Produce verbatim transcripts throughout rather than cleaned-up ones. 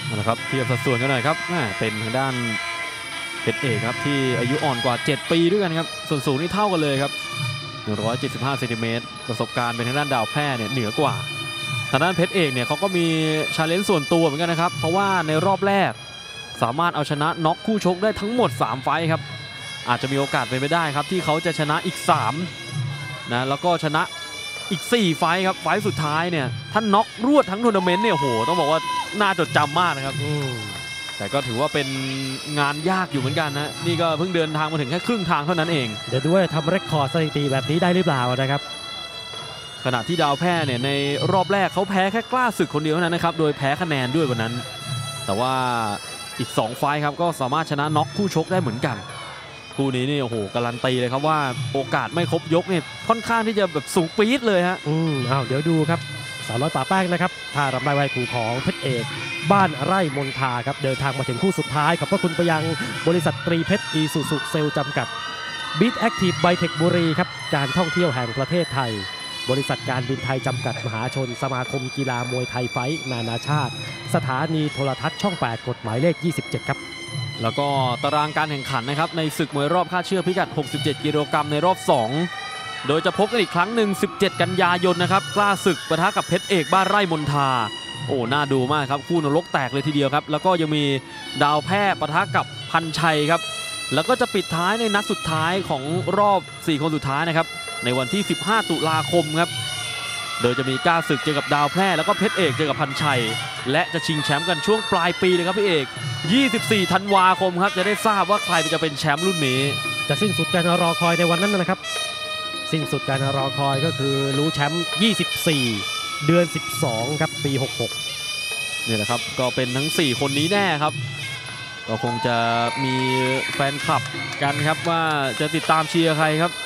นะครับเทียบสัดส่วนกันหน่อยครับเป็นทางด้านเพชรเอกครับที่อายุอ่อนกว่าเจ็ดปีด้วยกันครับส่วนสูงนี่เท่ากันเลยครับหนึ่งร้อยเจ็ดสิบห้าเซนติเมตรประสบการณ์เป็นทางด้านดาวแพร่เนี่ยเหนือกว่าทางด้านเพชรเอกเนี่ยเขาก็มีชาเลนจ์ส่วนตัวเหมือนกันนะครับเพราะว่าในรอบแรกสามารถเอาชนะน็อกคู่ชกได้ทั้งหมดสามไฟท์ครับอาจจะมีโอกาสเป็นไปได้ครับที่เขาจะชนะอีกสามนะแล้วก็ชนะอีกสี่ไฟท์ครับไฟท์สุดท้ายเนี่ยท่านน็อกรวดทั้งทัวร์นาเมนต์เนี่ยโหต้องบอกว่าน่าจดจำมากนะครับแต่ก็ถือว่าเป็นงานยากอยู่เหมือนกันนะนี่ก็เพิ่งเดินทางมาถึงแค่ครึ่งทางเท่านั้นเองเดี๋ยวดูว่าทำเรคคอร์ดสถิติแบบนี้ได้หรือเปล่านะครับขณะที่ดาวแพร่เนี่ยในรอบแรกเขาแพ้แค่กล้าศึกคนเดียวเท่านั้นนะครับโดยแพ้คะแนนด้วยวันนั้นแต่ว่าอีกสองไฟท์ครับก็สามารถชนะน็อกคู่ชกได้เหมือนกันคู่นี้นี่โอ้โหการันตีเลยครับว่าโอกาสไม่ครบยกเนี่ยค่อนข้างที่จะแบบสูงปี๊ดเลยฮะอืมอ้าวเดี๋ยวดูครับสาวน้อยป่าแป้งนะครับท่ารำไรไวคู่ของเพชรเอกบ้านไร่มนทาครับเดินทางมาถึงคู่สุดท้ายขอบพระคุณไปยังบริษัทตรีเพชรอีซูซูเซลจำกัดบิ๊กแอคทีฟไบเทคบุรีครับการท่องเที่ยวแห่งประเทศไทยบริษัทการบินไทยจำกัดมหาชนสมาคมกีฬามวยไทยไฟท์นานาชาติสถานีโทรทัศน์ช่องแปดกฎหมายเลขยี่สิบเจ็ดครับแล้วก็ตารางการแข่งขันนะครับในศึกมวยรอบค่าเชือกพิกัดหกสิบเจ็ดกิโลกรัมในรอบสองโดยจะพบกันอีกครั้งหนึ่งสิบเจ็ดกันยายนนะครับกล้าศึกปะทะกับเพชรเอกบ้านไร่มนทาโอ้น่าดูมากครับคู่นรกแตกเลยทีเดียวครับแล้วก็ยังมีดาวแพร่ปะทะกับพันชัยครับแล้วก็จะปิดท้ายในนัดสุดท้ายของรอบสี่คนสุดท้ายนะครับในวันที่สิบห้าตุลาคมครับโดยจะมีกล้าศึกเจอกับดาวแพร่แล้วก็เพชรเอกเจอกับพันชัยและจะชิงแชมป์กันช่วงปลายปีเลยครับพี่เอกยี่สิบสี่ธันวาคมครับจะได้ทราบว่าใครจะเป็นแชมป์รุ่นนี้จะสิ้นสุดการรอคอยในวันนั้นนะครับสิ้นสุดการรอคอยก็คือรู้แชมป์ยี่สิบสี่เดือนสิบสองครับปีหกหกนี่แหละครับก็เป็นทั้งสี่คนนี้แน่ครับก็คงจะมีแฟนคลับกันครับว่าจะติดตามเชียร์ใครครับ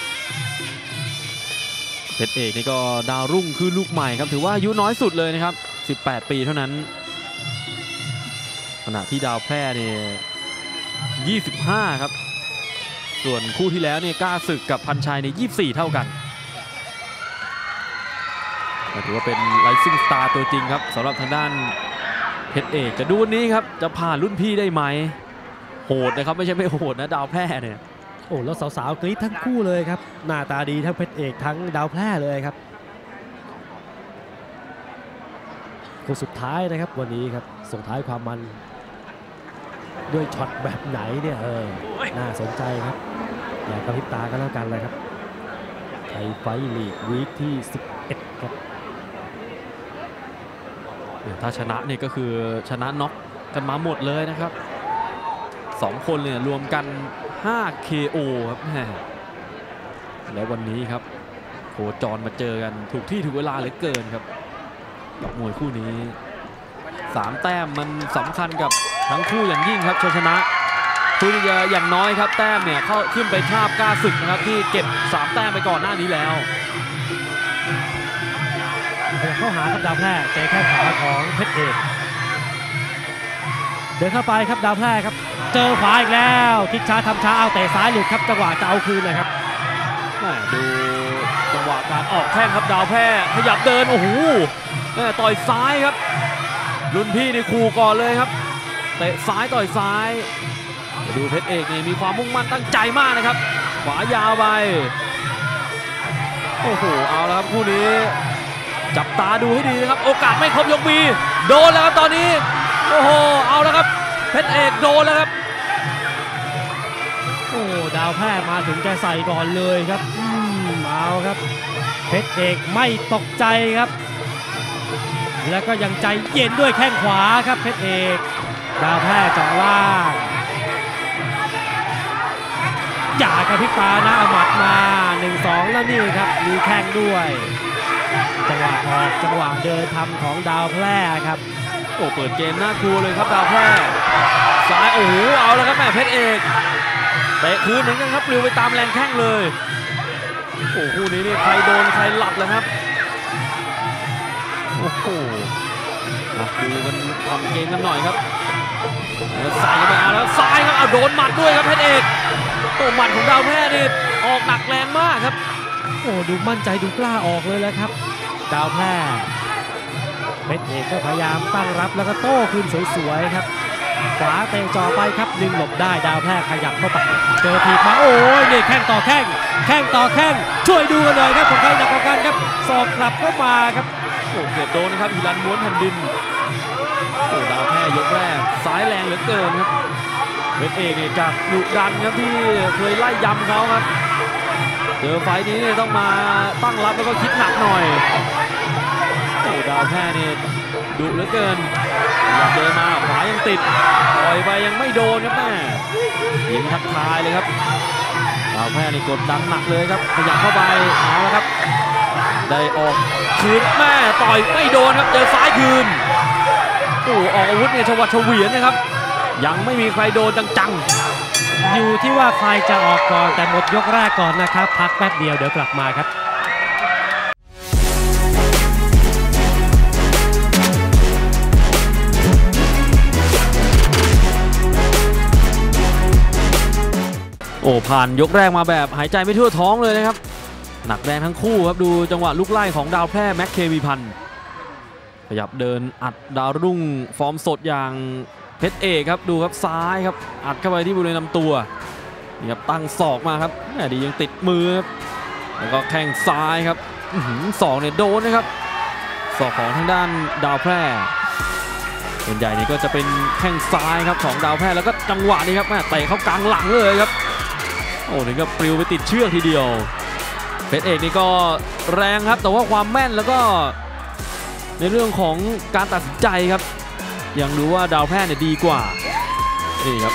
เพชรเอกนี่ก็ดาวรุ่งคือลูกใหม่ครับถือว่าอายุน้อยสุดเลยนะครับสิบแปดปีเท่านั้นขณะที่ดาวแพร่เนี่ยยี่สิบห้าครับส่วนคู่ที่แล้วเนี่ยกล้าศึกกับพันชัยในยี่สิบสี่เท่ากันถือว่าเป็นไลซิ่งสตาร์ตัวจริงครับสำหรับทางด้านเพชรเอกจะดูวันนี้ครับจะผ่านรุ่นพี่ได้ไหมโหดนะครับไม่ใช่ไม่โหดนะดาวแพร่เนี่ยโอ้แล้วสาวๆกรี๊ดทั้งคู่เลยครับหน้าตาดีทั้งเพชรเอกทั้งดาวแพร่เลยครับคู่สุดท้ายนะครับวันนี้ครับส่งท้ายความมันด้วยช็อตแบบไหนเนี่ยเออน่าสนใจครับอย่ากระพริบตากันแล้วกันเลยครับไทยไฟท์ลีกวีคที่สิบเอ็ดครับถ้าชนะนี่ก็คือชนะน็อกกันมาหมดเลยนะครับสองคนเนี่ยรวมกันห้า เค โอ ครับแม่แล้ววันนี้ครับโคจรมาเจอกันถูกที่ถูกเวลาเหลือเกินครับกับมวยคู่นี้สามแต้มมันสำคัญกับทั้งคู่อย่างยิ่งครับชัยชนะคืออย่างน้อยครับแต้มเนี่ยเข้าขึ้นไปทาบกล้าศึกนะครับที่เก็บสามแต้มไปก่อนหน้านี้แล้วเข้าหาครับดาวแพร่เจอแข้งขวาของเพชรเอกเดินเข้าไปครับดาวแพร่ครับเจอขวาอีกแล้วคิดช้าทำช้าเอาเตะซ้ายหลุดครับจังหวะจะเอาคืนเลยครับดูจังหวะการออกแข้งครับดาวแพร่ขยับเดินโอ้โหต่อยซ้ายครับรุ่นพี่ในคู่ก่อนเลยครับเตะซ้ายต่อยซ้ายดูเพชรเอกนี่มีความมุ่งมั่นตั้งใจมากนะครับขวายาวไปโอ้โหเอาแล้วครับคู่นี้จับตาดูให้ดีนะครับโอกาสไม่ครบยกมีโดนแล้วครับตอนนี้โอ้โหเอาแล้วครับเพชรเอกโดนแล้วครับโอ้ดาวแพร่มาถึงแกใส่ก่อนเลยครับอืมเอาครับเพชรเอกไม่ตกใจครับแล้วก็ยังใจเย็นด้วยแข้งขวาครับเพชรเอกดาวแพร่จังล่างอย่ากระพริบตานะเอาหมัดมา หนึ่งสอง แล้วนี่ครับมีแข้งด้วยจังหวะออกจังหวะเดินทำของดาวแพร่ครับโอ้เปิดเกมน่ากลัวเลยครับดาวแพร่ซ้ายโอ้โหเอาแล้วครับแม่เพชรเอกเตะคืนเหมือนกันครับปลิวไปตามแรงแข้งเลยโอ้คู่นี้นี่ใครโดนใครหลับเลยครับโอ้โหมาดูกันทำเกมกันหน่อยครับใส่กันไปเอาแล้วซ้ายครับเอาโดนหมัดด้วยครับเพชรเอกโอ้หมัดของดาวแพร่นี่ออกหนักแรงมากครับโอ้ดูมั่นใจดูกล้าออกเลยแล้วครับดาวแพร่เพชรเอกก็พยายามตั้งรับแล้วก็โต้คืนสวยๆครับขวาเตะจ่อไปครับดึงหลบได้ดาวแพร่ขยับเข้าไปเจอถีบมาโอ้ยนี่แข้งต่อแข้งแข้งต่อแข้งช่วยดูกันหน่อยครับของใครหนักกว่ากันครับศอกกลับเข้ามาครับโอ้เกือบโดนนะครับฮิรันม้วนแผ่นดินโอ้ดาวแพร่ยกแรกซ้ายแรงเหลือเกินครับเพชรเอกเนี่ยจากดุดันครับที่เคยไล่ยำเขาครับเจอไฟนี้เนี่ยต้องมาตั้งรับแล้วก็คิดหนักหน่อยโอ้ดาวแพร่เนี่ยดุเหลือเกินอยากเดินมาขวายังติดปล่อยไปยังไม่โดนครับแม่ยิงทักทายเลยครับดาวแพร่นี่กดดันหนักเลยครับขยับเข้าไปเอาละครับได้ออกคืนแม่ต่อยไม่โดนครับเจอซ้ายคืนโอ้ออกอาวุธเนี่ยชวัดเฉวียนนะครับยังไม่มีใครโดนจังๆอยู่ที่ว่าใครจะออกก่อนแต่หมดยกแรกก่อนนะครับพักแป๊บเดียวเดี๋ยวกลับมาครับโอ้ผ่านยกแรกมาแบบหายใจไม่ทั่วท้องเลยนะครับหนักแรงทั้งคู่ครับดูจังหวะลุกไล่ของดาวแพร่แม็กเควีพันธ์ขยับเดินอัดดาวรุ่งฟอร์มสดอย่างเพชรเอกครับดูครับซ้ายครับอัดเข้าไปที่บริเวณลำตัวนี่ครับตั้งศอกมาครับแหมดียังติดมือครับแล้วก็แข้งซ้ายครับศอกเนี่ยโดนนะครับศอกของทางด้านดาวแพร่ส่วนใหญ่นี่ก็จะเป็นแข้งซ้ายครับของดาวแพร่แล้วก็จังหวะนี้ครับแม่เตะเข้ากลางหลังเลยครับโอ้นี่ก็ปลิวไปติดเชือกทีเดียวเพชรเอกนี่ก็แรงครับแต่ว่าความแม่นแล้วก็ในเรื่องของการตัดสินใจครับยังรู้ว่าดาวแพร่เนี่ยดีกว่านี่ครับ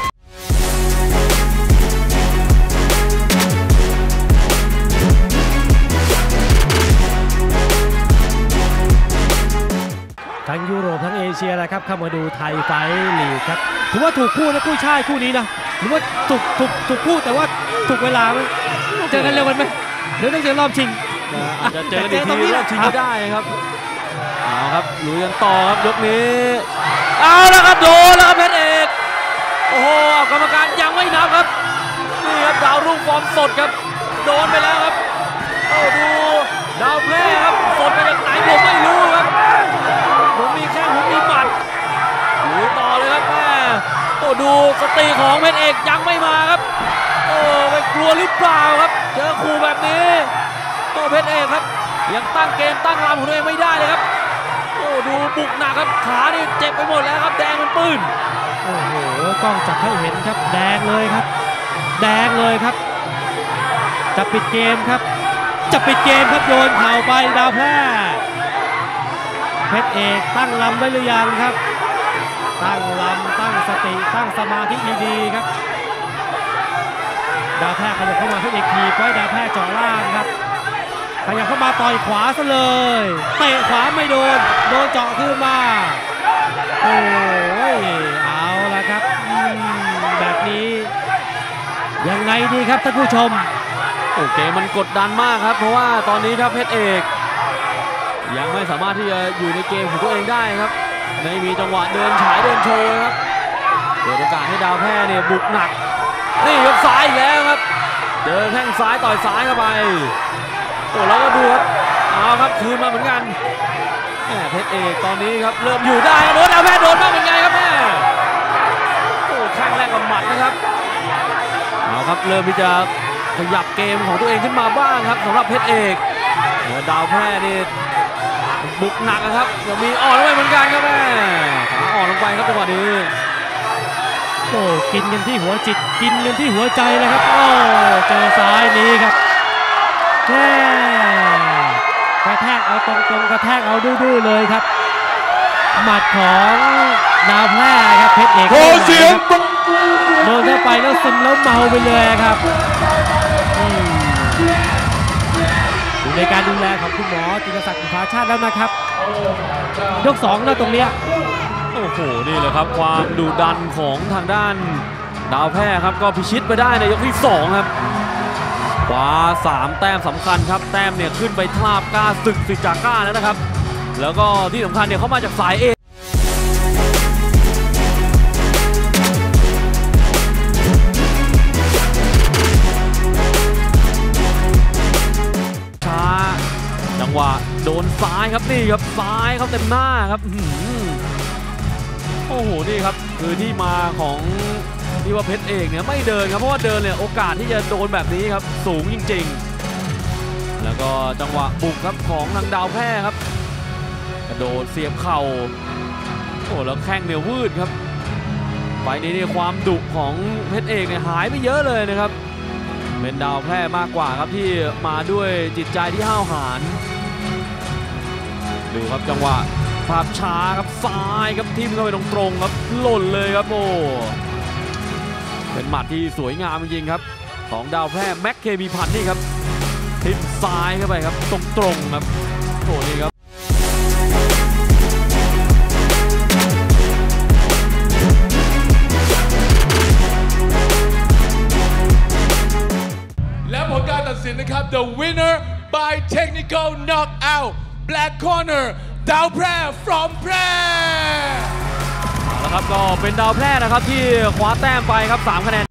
ทั้งยุโรปทั้งเอเชียนะครับเข้ามาดูไทยไฟลีกครับถือว่าถูกคู่นะคู่ชายคู่นี้นะหรือว่าถูกถูกถูกคู่แต่ว่าถูกเวลาไหมเจอกันเร็วกันไหมเดี๋ยวต้องเจอรอบชิงอาจจะเจอกันอีกทีรอบชิงก็ได้ครับเอาครับลุยกันต่อครับยกนี้เอาแล้วครับโดนแล้วครับเพชรเอกโอ้โหกรรมการยังไม่นับครับนี่ครับดาวรุ่งฟอร์มสดครับโดนไปแล้วครับโอ้ดูดาวแพร่ครับสดไปจากไหนผมไม่รู้ครับผมมีแค่ผมมีหมัดลุยต่อเลยครับแม่โอ้ดูสติของเพชรเอกยังไม่มาครับโอ้ไปกลัวหรือเปล่าครับเจอคู่แบบนี้โอ้เพชรเอกครับยังตั้งเกมตั้งรามของตัวเองไม่ได้เลยครับโอ้ดูบุกหนักครับขานี่เจ็บไปหมดแล้วครับแดงเป็นปืนโอ้โหกล้องจับให้เห็นครับแดงเลยครับแดงเลยครับจะปิดเกมครับจะปิดเกมครับโยนเข่าไปดาวแพร่เพชรเอกตั้งลำไว้หรือยังครับตั้งลำตั้งสติตั้งสมาธิดีๆครับดาวแพร่ขยับเข้ามาเพชรเอกทีบไว้ดาวแพร่เจาะล่างครับขยับเข้ามาต่อยขวาซะเลยเตะขวาไม่โดนโดนเจาะขึ้นมาโอ้ยเอาละครับแบบนี้ยังไงดีครับท่านผู้ชมโอ้เกมมันกดดันมากครับเพราะว่าตอนนี้ถ้าเพชรเอกยังไม่สามารถที่จะอยู่ในเกมของตัวเองได้ครับไม่มีจังหวะเดินฉายเดินโชว์ครับเปิดโอกาสให้ดาวแพร่เนี่ยบุกหนักนี่ยกซ้ายอีกแล้วครับเจอแข้งซ้ายต่อยซ้ายเข้าไปโอ้แล้วก็ดูครับเอาครับคืนมาเหมือนกันแม่เพชรเอกตอนนี้ครับเริ่มอยู่ได้โดนดาวแพร่โดนบ้างเป็นไงครับแม่โอ้ข้างแรกกับหมัดนะครับเอาครับเริ่มที่จะขยับเกมของตัวเองขึ้นมาบ้างครับสำหรับเพชรเอกดาวแพร่นี่บุกหนักนะครับยังมีอ่อนลงไปเหมือนกันครับแม่ขาอ่อนลงไปครับจังหวะนี้โอ้กินกันที่หัวจิตกินกันที่หัวใจเลยครับโอ้เจอซ้ายนี้ครับแม่กระแทกเอาตรงๆกระแทกเอาดื้อๆเลยครับหมัดของดาวแพร่ครับเพชรเอกโอ้เสียงโดนเข้าไปแล้วซึมแล้วเมาไปเลยครับอยู่ในการดูแลของคุณหมอจิตศักดิ์ อุภาชาติแล้วนะครับยกสองนะตรงเนี้ยโอ้โหนี่แหละครับความดุดันของทางด้านดาวแพร่ครับก็พิชิตไปได้ในยกที่สองครับคว้าสามแต้มสำคัญครับแต้มเนี่ยขึ้นไปทาบกล้าศึกสิจาก้าแล้วนะครับแล้วก็ที่สำคัญเนี่ยเขามาจากสายเอช้าจังหวะโดนซ้ายครับนี่ครับซ้ายครับเต็มหน้าครับโอ้โหนี่ครับคือที่มาของที่ว่าเพชรเอกเนี่ยไม่เดินครับเพราะว่าเดินเนี่ยโอกาสที่จะโดนแบบนี้ครับสูงจริงๆแล้วก็จังหวะบุกครับของทางดาวแพร่ครับกระโดดเสียบเข่าโอ้แล้วแข้งเนี่ยวืดครับไปนี้เนี่ยความดุของเพชรเอกเนี่ยหายไปเยอะเลยนะครับเป็นดาวแพร่มากกว่าครับที่มาด้วยจิตใจที่ห้าวหาญดูครับจังหวะภาพช้าครับซ้ายครับทิ่มเข้าไปตรงๆครับหล่นเลยครับโอ้เป็นหมัดที่สวยงามจริงๆครับของดาวแพร่แม็กเคมีพันนี่ครับทิ่มซ้ายเข้าไปครับตรงๆครับโอ้นี่ครับและผลการตัดสินนะครับ the winner by technical knockout black corner ดาวแพร่ from แพร่แล้วครับก็เป็นดาวแพร่นะครับที่คว้าแต้มไปครับสามคะแนน